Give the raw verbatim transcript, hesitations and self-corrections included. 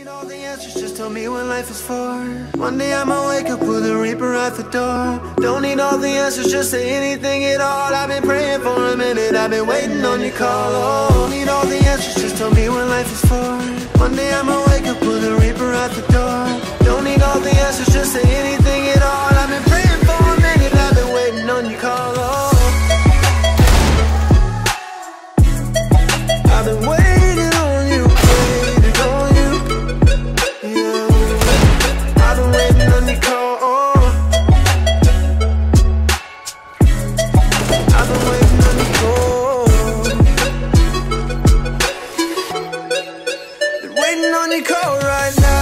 need all the answers, just tell me what life is for. One day I'ma wake up with a reaper at the door. Don't need all the answers, just say anything at all. I've been praying for a minute, I've been waiting on your call. Oh, don't need all the answers, just tell me what life is for. One day I'ma wake up with a reaper at the door. Don't need all the answers, just say anything at all. I've been praying for a minute, I've been waiting on your call. Oh, I've been waiting on you, waiting on you. Yeah, I've been waiting on your call. Oh, I've been waiting on your call. Been waiting on your call right now.